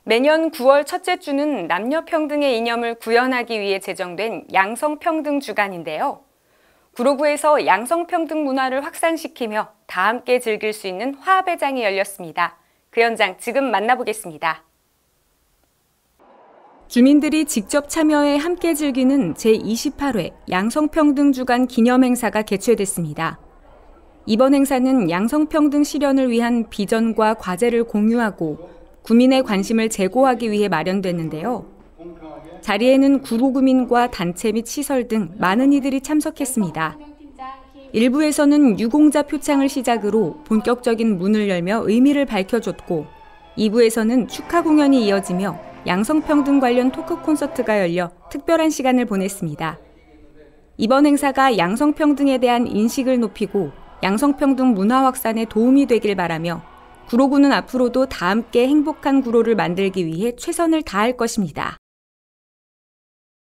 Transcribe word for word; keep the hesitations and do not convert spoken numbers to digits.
매년 구월 첫째 주는 남녀평등의 이념을 구현하기 위해 제정된 양성평등 주간인데요. 구로구에서 양성평등 문화를 확산시키며 다 함께 즐길 수 있는 화합회장이 열렸습니다. 그 현장 지금 만나보겠습니다. 주민들이 직접 참여해 함께 즐기는 제이십팔 회 양성평등 주간 기념행사가 개최됐습니다. 이번 행사는 양성평등 실현을 위한 비전과 과제를 공유하고 구민의 관심을 제고하기 위해 마련됐는데요. 자리에는 구로구민과 단체 및 시설 등 많은 이들이 참석했습니다. 일부에서는 유공자 표창을 시작으로 본격적인 문을 열며 의미를 밝혀줬고, 이 부에서는 축하 공연이 이어지며 양성평등 관련 토크 콘서트가 열려 특별한 시간을 보냈습니다. 이번 행사가 양성평등에 대한 인식을 높이고 양성평등 문화 확산에 도움이 되길 바라며 구로구는 앞으로도 다 함께 행복한 구로를 만들기 위해 최선을 다할 것입니다.